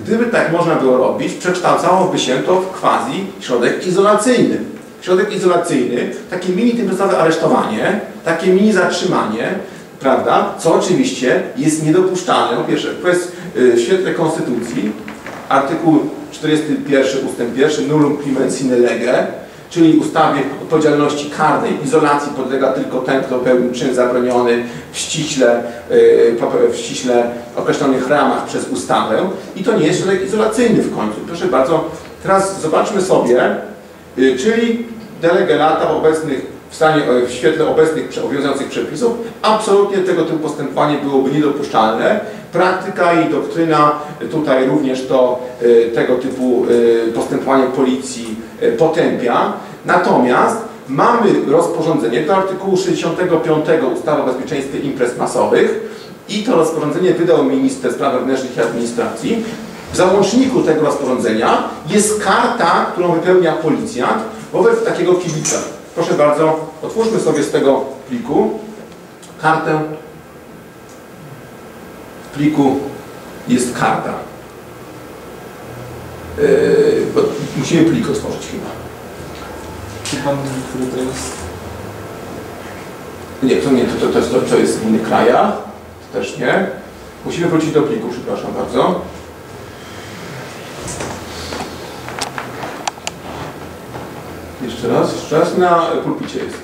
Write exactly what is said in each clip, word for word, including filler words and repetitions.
Gdyby tak można było robić, przekształcałoby się to w quasi środek izolacyjny. Środek izolacyjny, takie mini tymczasowe aresztowanie, takie mini zatrzymanie, prawda, co oczywiście jest niedopuszczalne. Po pierwsze, w świetle Konstytucji, artykuł czterdziesty pierwszy ustęp pierwszy, nullum crimen sine lege, czyli ustawie odpowiedzialności karnej, izolacji podlega tylko ten, kto pełni czyn zabroniony w ściśle, w ściśle określonych ramach przez ustawę. I to nie jest środek izolacyjny w końcu. Proszę bardzo, teraz zobaczmy sobie, czyli de lege lata w obecnych, w stanie, w świetle obecnych obowiązujących przepisów, absolutnie tego typu postępowanie byłoby niedopuszczalne. Praktyka i doktryna tutaj również to tego typu postępowanie policji potępia. Natomiast mamy rozporządzenie do artykułu sześćdziesiątego piątego ustawy o bezpieczeństwie imprez masowych i to rozporządzenie wydał minister spraw wewnętrznych i administracji. W załączniku tego rozporządzenia jest karta, którą wypełnia policjant wobec takiego kibica. Proszę bardzo, otwórzmy sobie z tego pliku kartę. W pliku jest karta. Yy, bo musimy plik otworzyć chyba. Czy pan, który to jest? Nie, to nie, to, to, to, jest, to, to jest w innych krajach. To też nie. Musimy wrócić do pliku, przepraszam bardzo. Jeszcze raz, jeszcze raz na pulpicie jest.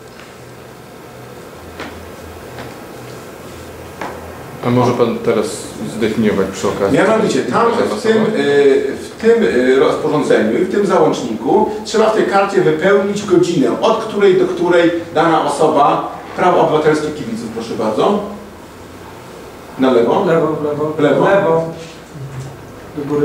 A może pan teraz zdefiniować przy okazji? Mianowicie, tam w tym, w tym rozporządzeniu i w tym załączniku trzeba w tej karcie wypełnić godzinę, od której do której dana osoba, prawo obywatelskie kibiców, proszę bardzo. Na lewo? Lewo, w lewo. W lewo. Lewo. Do góry.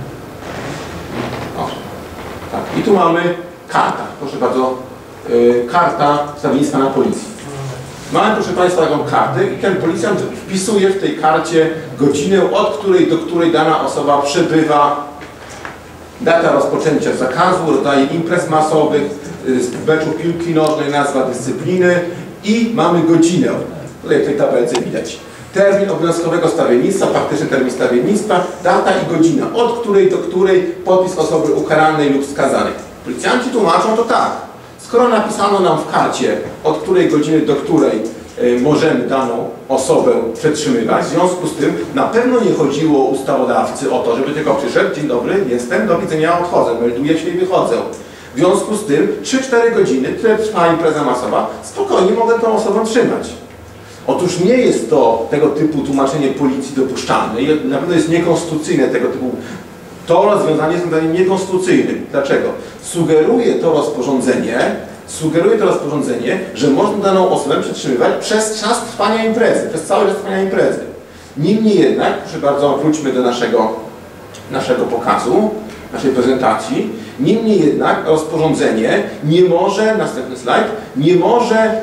O, tak. I tu mamy karta, proszę bardzo, yy, karta stawiennictwa na policji. Mamy, proszę Państwa, taką kartę i ten policjant wpisuje w tej karcie godzinę, od której do której dana osoba przebywa, data rozpoczęcia zakazu, rodzaj imprez masowych, z meczu piłki nożnej, nazwa dyscypliny i mamy godzinę. Tutaj w tej tabelce widać. Termin obowiązkowego stawiennictwa, faktyczny termin stawiennictwa, data i godzina, od której do której podpis osoby ukaranej lub skazanej. Policjanci tłumaczą to tak. Skoro napisano nam w karcie, od której godziny do której y, możemy daną osobę przetrzymywać, w związku z tym na pewno nie chodziło ustawodawcy o to, żeby tylko przyszedł, dzień dobry, jestem, do widzenia, odchodzę, melduję się i wychodzę. W związku z tym trzy cztery godziny, tyle trwa impreza masowa, spokojnie mogę tą osobę trzymać. Otóż nie jest to tego typu tłumaczenie policji dopuszczalne i na pewno jest niekonstytucyjne tego typu. To rozwiązanie jest rozwiązaniem niekonstytucyjnym. Dlaczego? Sugeruje to rozporządzenie, sugeruje to rozporządzenie, że można daną osobę przetrzymywać przez czas trwania imprezy, przez cały czas trwania imprezy. Niemniej jednak, proszę bardzo, wróćmy do naszego, naszego pokazu, naszej prezentacji. Niemniej jednak rozporządzenie nie może, następny slajd, nie może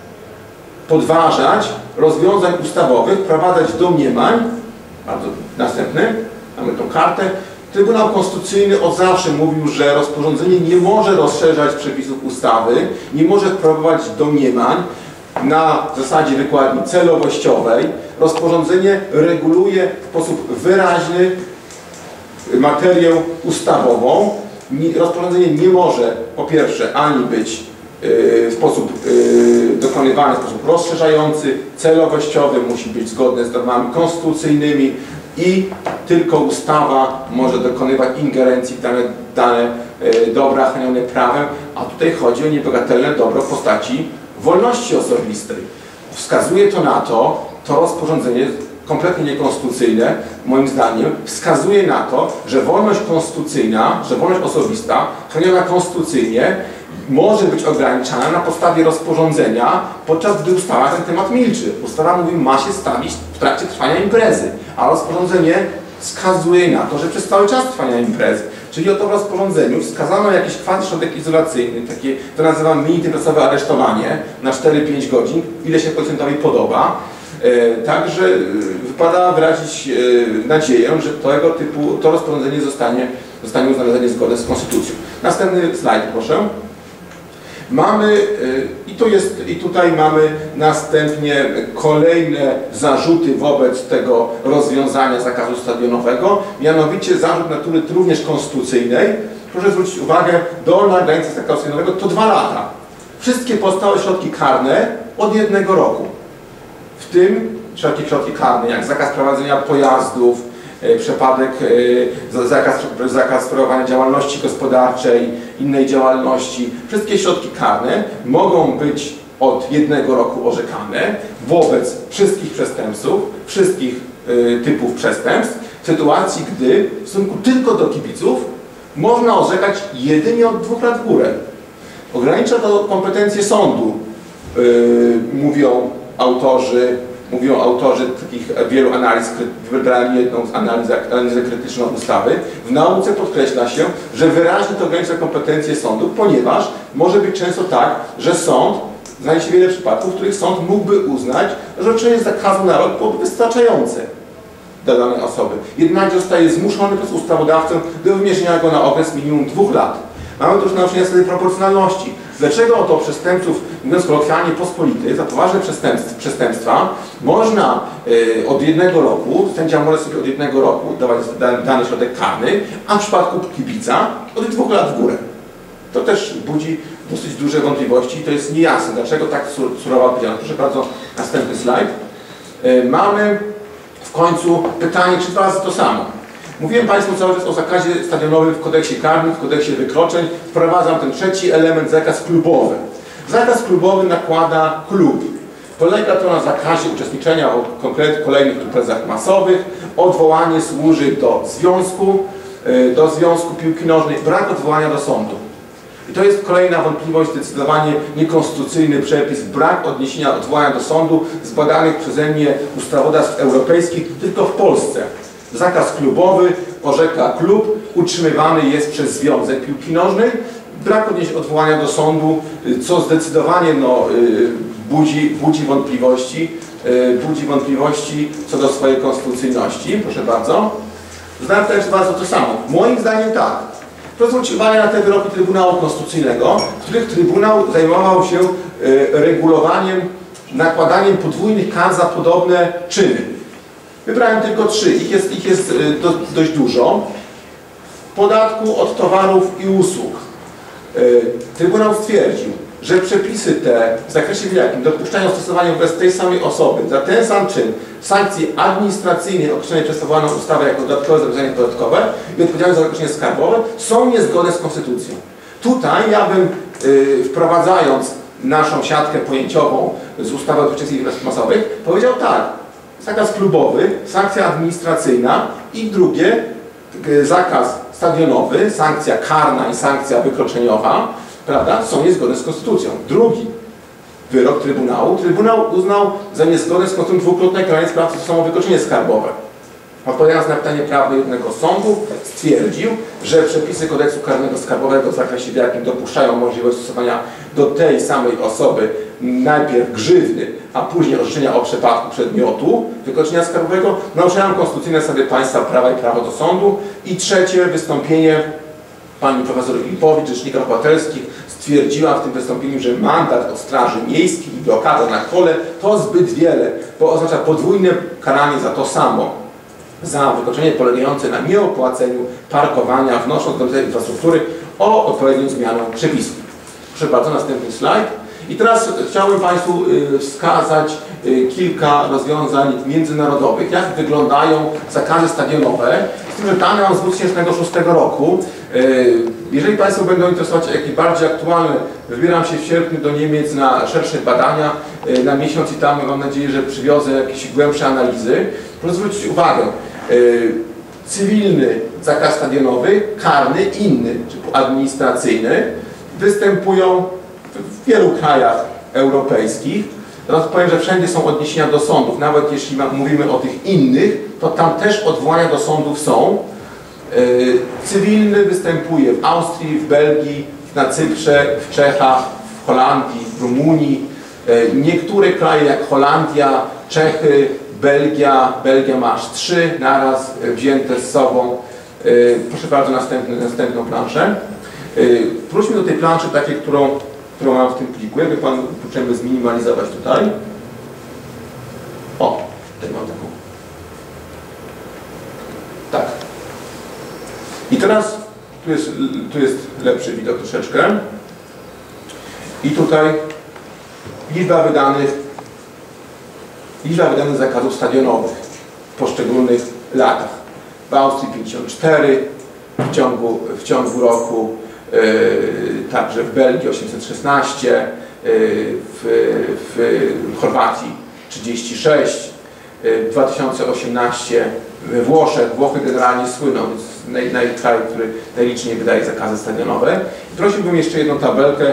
podważać rozwiązań ustawowych, wprowadzać domniemań. Bardzo następny, mamy tą kartę. Trybunał Konstytucyjny od zawsze mówił, że rozporządzenie nie może rozszerzać przepisów ustawy, nie może wprowadzać domniemań na zasadzie wykładni celowościowej. Rozporządzenie reguluje w sposób wyraźny materię ustawową. Rozporządzenie nie może po pierwsze ani być w sposób dokonywany w sposób rozszerzający, celowościowy, musi być zgodne z normami konstytucyjnymi i tylko ustawa może dokonywać ingerencji w dane, dane dobra chronione prawem, a tutaj chodzi o niebagatelne dobro w postaci wolności osobistej. Wskazuje to na to, to rozporządzenie kompletnie niekonstytucyjne, moim zdaniem, wskazuje na to, że wolność konstytucyjna, że wolność osobista, chroniona konstytucyjnie, może być ograniczana na podstawie rozporządzenia, podczas gdy ustawa na ten temat milczy. Ustawa mówi, ma się stawić w trakcie trwania imprezy, a rozporządzenie wskazuje na to, że przez cały czas trwania imprezy. Czyli oto w rozporządzeniu wskazano jakiś quasi środek izolacyjny, takie, to nazywam mini tymczasowe aresztowanie na cztery pięć godzin, ile się policjantowi podoba. E, także wypada wyrazić e, nadzieję, że tego typu, to rozporządzenie zostanie, zostanie uznane za niezgodne z konstytucją. Następny slajd, proszę. Mamy, i, tu jest, i tutaj mamy następnie kolejne zarzuty wobec tego rozwiązania zakazu stadionowego, mianowicie zarzut natury również konstytucyjnej. Proszę zwrócić uwagę, dolna granica zakazu stadionowego to dwa lata. Wszystkie pozostałe środki karne od jednego roku. W tym wszelkie środki karne, jak zakaz prowadzenia pojazdów, przepadek, zakaz, zakaz sprawowania działalności gospodarczej, innej działalności. Wszystkie środki karne mogą być od jednego roku orzekane wobec wszystkich przestępców, wszystkich typów przestępstw, w sytuacji, gdy w stosunku tylko do kibiców można orzekać jedynie od dwóch lat w górę. Ogranicza to kompetencje sądu, mówią autorzy Mówią autorzy takich wielu analiz, wybrałem jedną z analiz, analizę krytyczną ustawy. W nauce podkreśla się, że wyraźnie to ogranicza kompetencje sądu, ponieważ może być często tak, że sąd, znajdzie się wiele przypadków, w których sąd mógłby uznać, że orzeczenie zakazu na rok byłoby wystarczające dla danej osoby. Jednak zostaje zmuszony przez ustawodawcę do wymierzenia go na okres minimum dwóch lat. Mamy tu już naruszenie zasady proporcjonalności. Dlaczego oto przestępców, mówiąc kolokwialnie, pospolitych, za poważne przestępstwa można y, od jednego roku, sędzia może sobie od jednego roku dawać dany środek karny, a w przypadku kibica od dwóch lat w górę. To też budzi dosyć duże wątpliwości i to jest niejasne, dlaczego tak sur, surowa odpowiedzialność. Proszę bardzo, następny slajd. Y, mamy w końcu pytanie, czy dwa razy to samo. Mówiłem Państwu cały czas o zakazie stadionowym w kodeksie karnym, w kodeksie wykroczeń. Wprowadzam ten trzeci element, zakaz klubowy. Zakaz klubowy nakłada klub. Polega to na zakazie uczestniczenia w konkretnych kolejnych imprezach masowych. Odwołanie służy do związku, do związku piłki nożnej, brak odwołania do sądu. I to jest kolejna wątpliwość, zdecydowanie niekonstytucyjny przepis, brak odniesienia odwołania do sądu z badanych przeze mnie ustawodawstw europejskich tylko w Polsce. Zakaz klubowy, orzeka klub, utrzymywany jest przez Związek Piłki Nożnej. Brak odwołania do sądu, co zdecydowanie no, budzi, budzi wątpliwości, budzi wątpliwości co do swojej konstytucyjności. Proszę bardzo. Znam też bardzo to samo. Moim zdaniem tak. Proszę zwrócić uwagę na te wyroki Trybunału Konstytucyjnego, w których Trybunał zajmował się regulowaniem, nakładaniem podwójnych kar za podobne czyny. Wybrałem tylko trzy, ich jest, ich jest do, dość dużo. Podatku od towarów i usług. Trybunał stwierdził, że przepisy te w zakresie w jakim dopuszczają stosowanie wobec tej samej osoby za ten sam czyn sankcji administracyjnej określonej przez stosowaną ustawę jako dodatkowe zobowiązanie podatkowe i odpowiedzialność za wykroczenie skarbowe są niezgodne z konstytucją. Tutaj ja bym yy, wprowadzając naszą siatkę pojęciową z ustawy o bezpieczeństwie imprez masowych powiedział tak. Zakaz klubowy, sankcja administracyjna i drugie zakaz stadionowy, sankcja karna i sankcja wykroczeniowa, prawda, są niezgodne z konstytucją. Drugi wyrok Trybunału. Trybunał uznał za niezgodne z konstytucją dwukrotne karanie spraw za samo wykroczenie skarbowe. Odpowiadając na pytanie prawne jednego sądu, stwierdził, że przepisy kodeksu karnego skarbowego w zakresie w jakim dopuszczają możliwość stosowania do tej samej osoby najpierw grzywny, a później orzeczenia o przepadku przedmiotu wykroczenia skarbowego naruszają konstytucyjne zasady państwa, prawa i prawo do sądu. I trzecie wystąpienie pani profesor Ilipowicz, rzecznika obywatelskich, stwierdziła w tym wystąpieniu, że mandat od straży miejskiej i blokada na kole to zbyt wiele, bo oznacza podwójne karanie za to samo. Za wykroczenie polegające na nieopłaceniu parkowania, wnosząc do tej infrastruktury o odpowiednią zmianę przepisów. Proszę bardzo, następny slajd. I teraz chciałbym Państwu wskazać kilka rozwiązań międzynarodowych, jak wyglądają zakazy stadionowe. Z tym, że dane mam z dwa tysiące szóstego roku. Jeżeli Państwo będą interesować jakieś bardziej aktualne, wybieram się w sierpniu do Niemiec na szersze badania na miesiąc i tam mam nadzieję, że przywiozę jakieś głębsze analizy. Proszę zwrócić uwagę, cywilny zakaz stadionowy, karny, inny, typu administracyjny, występują w wielu krajach europejskich. Teraz powiem, że wszędzie są odniesienia do sądów. Nawet jeśli mówimy o tych innych, to tam też odwołania do sądów są. Cywilny występuje w Austrii, w Belgii, na Cyprze, w Czechach, w Holandii, w Rumunii. Niektóre kraje jak Holandia, Czechy, Belgia, Belgia ma aż trzy naraz wzięte z sobą. Proszę bardzo, następny, następną planszę. Wróćmy do tej planszy takiej, którą którą mam w tym pliku. Jakby Pan potrzebny zminimalizować tutaj. O, tutaj mam taką. Tak. I teraz tu jest, tu jest lepszy widok troszeczkę. I tutaj liczba wydanych, liczba wydanych zakazów stadionowych w poszczególnych latach. W Austrii pięćdziesiąt cztery w ciągu, w ciągu roku, yy, także w Belgii osiemset szesnaście, yy, w, w Chorwacji trzydzieści sześć, yy, dwa tysiące osiemnaście we Włoszech. Włochy generalnie słyną, więc naj, naj, kraj, który najliczniej wydaje zakazy stadionowe. I prosiłbym jeszcze jedną tabelkę.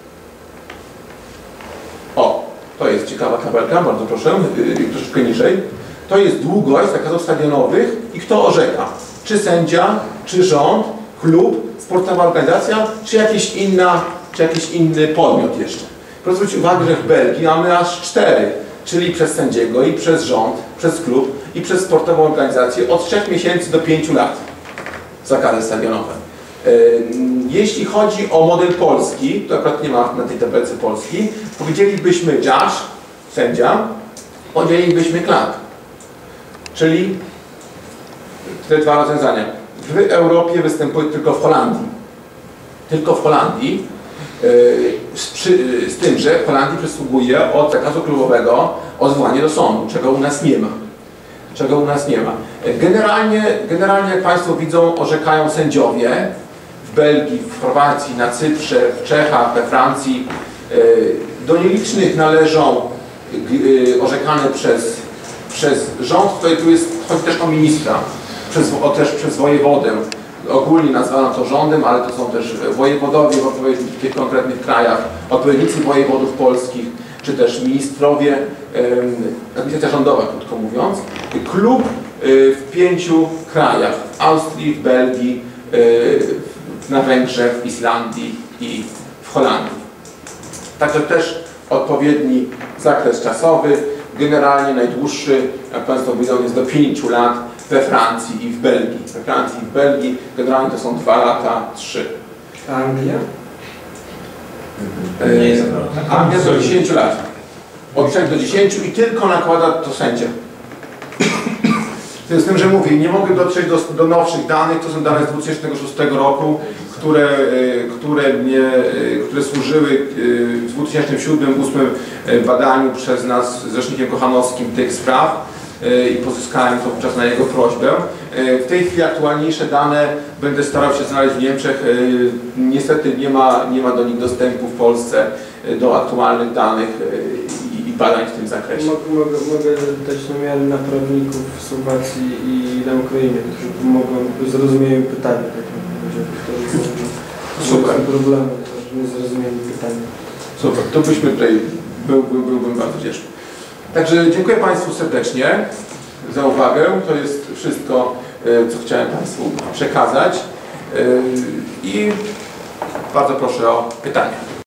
O, to jest ciekawa tabelka, bardzo proszę, yy, troszeczkę niżej. To jest długość zakazów stadionowych i kto orzeka. Czy sędzia, czy rząd, klub, sportowa organizacja, czy, jakieś inna, czy jakiś inny podmiot jeszcze. Proszę zwrócić uwagę, że w Belgii mamy aż cztery, czyli przez sędziego i przez rząd, przez klub i przez sportową organizację od trzech miesięcy do pięciu lat zakazy stadionowe. Jeśli chodzi o model polski, to akurat nie ma na tej tabelce Polski, powiedzielibyśmy judge, sędzia, podzielilibyśmy klank. Czyli te dwa rozwiązania. W Europie występuje tylko w Holandii. Tylko w Holandii. Z, przy, z tym, że w Holandii przysługuje od zakazu klubowego odwołanie do sądu, czego u nas nie ma. Czego u nas nie ma. Generalnie, generalnie jak Państwo widzą, orzekają sędziowie w Belgii, w Chorwacji, na Cyprze, w Czechach, we Francji. Do nielicznych należą orzekane przez, przez rząd, tutaj tu jest, chodzi też o ministra, przez, o, też przez wojewodę. Ogólnie nazwano to rządem, ale to są też wojewodowie w odpowiednich tych konkretnych krajach, odpowiednicy wojewodów polskich, czy też ministrowie, administracja rządowa, krótko mówiąc. Klub w pięciu krajach, w Austrii, w Belgii, na Węgrzech, w Islandii i w Holandii. Także też odpowiedni zakres czasowy, generalnie najdłuższy, jak Państwo widzą, jest do pięciu lat we Francji i w Belgii. We Francji i w Belgii generalnie to są dwa lata, trzy. A Anglia? Yy, Anglia do dziesięciu lat. Od trzech do dziesięciu i tylko nakłada to sędzia. Z tym, że mówię, nie mogę dotrzeć do, do nowszych danych, to są dane z dwa tysiące szóstego roku, które, które, mnie, które służyły w dwa tysiące siódmym dwa tysiące ósmym badaniu przez nas z Rzecznikiem Kochanowskim tych spraw i pozyskałem to wówczas na jego prośbę. W tej chwili aktualniejsze dane będę starał się znaleźć w Niemczech. Niestety nie ma, nie ma do nich dostępu w Polsce do aktualnych danych i badań w tym zakresie. Mogę, mogę dać namiary na prawników w Słowacji i na Ukrainie, którzy pomogą, zrozumieją pytanie. Super. Problemy, że nie zrozumieli pytania. Super, to byśmy tutaj, był, był, byłbym bardzo wdzięczny. Także dziękuję Państwu serdecznie za uwagę. To jest wszystko, co chciałem Państwu przekazać. I bardzo proszę o pytania.